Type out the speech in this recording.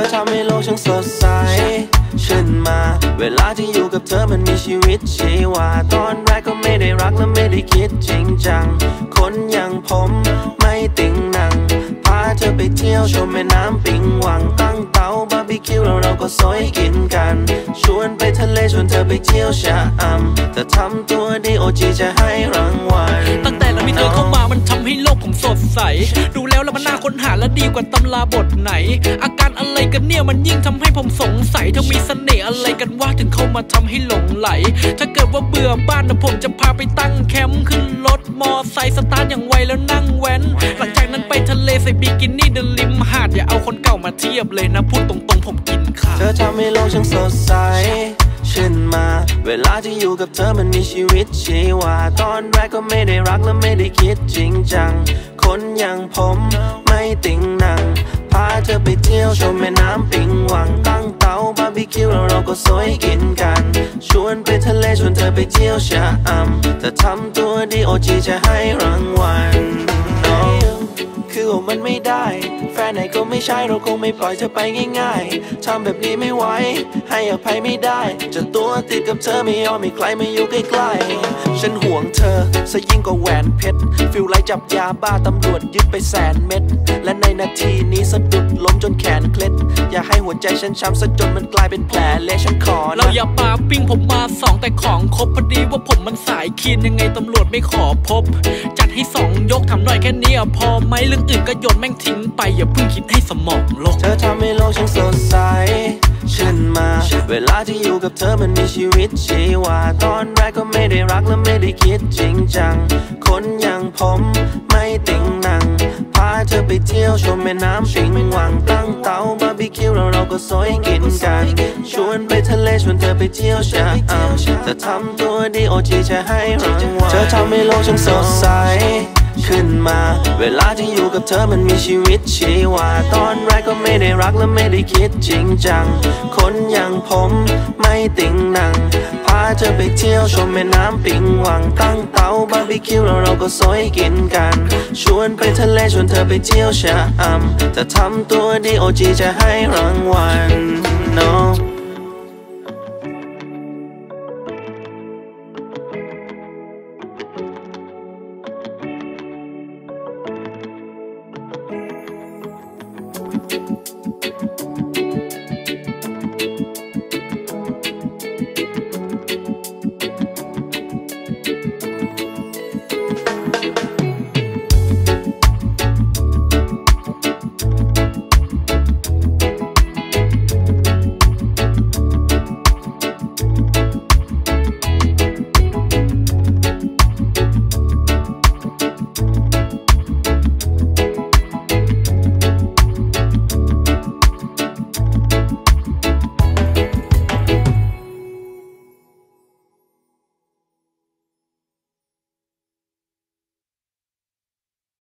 ทำให้โลกช่างสดใสขึ้นมาเวลาที่อยู่กับเธอมันมีชีวิตชีวาตอนแรกก็ไม่ได้รักและไม่ได้คิดจริงจังคนอย่างผมไม่ติ่งหนังพาเธอไปเที่ยวชมแม่น้ำปิงวังตั้งเตาบาร์บีคิวแล้วเราก็ซอยกินกันชวนไปทะเลชวนเธอไปเที่ยวชะอำเธอทำตัวดีโอจีจะให้รางวัลตั้งแต่เรามีเธอเข้ามามันทำให้โลกผมสดใสดูแล้วมันน่าค้นหาและดีกว่าตำราบทไหนอาการอะไรกันเนี่ยมันยิ่งทำให้ผมสงสัยเธอมีเสน่ห์อะไรกันว่าถึงเข้ามาทำให้หลงไหลถ้าเกิดว่าเบื่อบ้านนะผมจะพาไปตั้งแคมป์ขึ้นรถมอไซค์สตาร์ทอย่างไวแล้วนั่งแว้นหลังจากนั้นไปทะเลใส่บิกินี่เดินริมหาดอย่าเอาคนเก่ามาเทียบเลยนะพูดตรงๆผมกินข้าวเธอทำให้โลกช่างสดใสขึ้นมาเวลาที่อยู่กับเธอมันมีชีวิตชีวาตอนแรกก็ไม่ได้รักและไม่ได้คิดจริงจังคนอย่างผมไม่ติ่งหนังพาเธอไปเที่ยวชมแม่น้ำปิงวังตั้งเตาบาร์บีคิวแล้วเราก็ซอยกินกันชวนไปทะเลชวนเธอไปเที่ยวชะอำเธอทำตัวดีโอจีจะให้รางวัลคือว่ามันไม่ได้แฟนไหนก็ไม่ใช่เราคงไม่ปล่อยเธอไปง่ายๆทำแบบนี้ไม่ไหวให้อภัยไม่ได้จะตัวติดกับเธอไม่ยอมให้ใครมาอยู่ใกล้ๆฉันห่วงเธอซะยิ่งกว่าแหวนเพชรฟิลไลจับยาบ้าตำรวจยึดไป100,000 เม็ดและในนาทีนี้สะดุดล้มจนแขนเคล็ดอย่าให้หัวใจฉันช้ำซะจนมันกลายเป็นแผลเละฉันขอเราอย่าปาปิ้งผมมา2แต่ของครบพอดีว่าผมมันสายคีนยังไงตำรวจไม่ขอพบจัดให้2ยกทำหน่อยแค่นี้พอไหมเรื่องอื่นก็โยนแม่งทิ้งไปอย่าเพิ่งคิดให้สมองโลกเธอทำให้โลกช่างสดใสขึ้นมาเวลาที่อยู่กับเธอมันมีชีวิตชีวาตอนแรกก็ไม่ได้รักและไม่ได้คิดจริงจังคนอย่างผมไม่ติ่งหนังพาเธอไปเที่ยวชมแม่น้ำปิงวังตั้งเตาบาร์บีคิวแล้วเราก็ซอยกินกันชวนไปทะเลชวนเธอไปเที่ยวชะอำเธอทำตัวดีโอจีจะให้รางวัลเธอทำให้โลกช่างสดใสขึ้นมาเวลาที่อยู่กับเธอมันมีชีวิตชีวาตอนแรกก็ไม่ได้รักและไม่ได้คิดจริงจังคนอย่างผมไม่ติ่งหนังพาเธอไปเที่ยวชมแม่น้ำปิงวังตั้งเตาบาร์บีคิวแล้วเราก็ซอยกินกันชวนไปทะเลชวนเธอไปเที่ยวชะอำเธอทำตัวดีโอจีจะให้รางวัล no